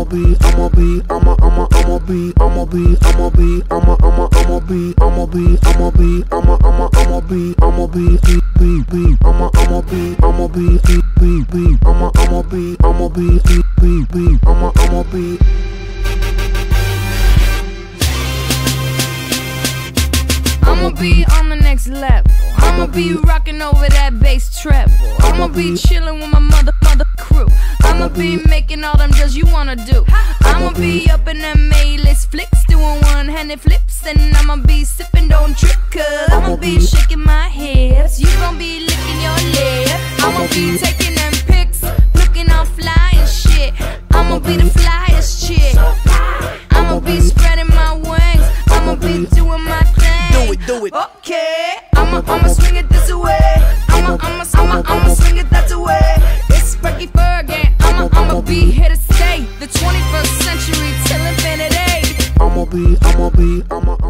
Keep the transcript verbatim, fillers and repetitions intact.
I'ma be, I'ma be, I'ma, I'ma, I'ma be, I'ma be, I'ma be, I'ma, I'ma, I'ma be, I'ma be, I'ma be, I'ma, I'ma, I'ma be, I'ma be, be, be, be, I'ma, I'ma be, I'ma be, be, be, be, I'ma, I'ma be, I'ma be, be, be, be, I'ma, I'ma be. I'ma be on the next level. I'ma be rocking over that bass treble. I'ma be chilling with my mother, mother crew. I'ma be making all them deals you wanna do. I'ma be up in them A-list flicks, doing one-handed flips, and I'ma be sipping, don't trip, cause I'ma be shaking my hips. You gon' be licking your lips. I'ma be taking them pics, looking all fly and shit. I'ma be the flyest chick. I'ma be spreading my wings. I'ma be doing my thing. Do it, do it. Okay, I'ma, I'ma swing it this way. I'ma, I'ma, I'ma, I'ma swing it that way. It's Frankie Fergie. I'ma, I'ma be here to stay. The twenty-first century till infinity. I'ma be, I'ma be, I'ma.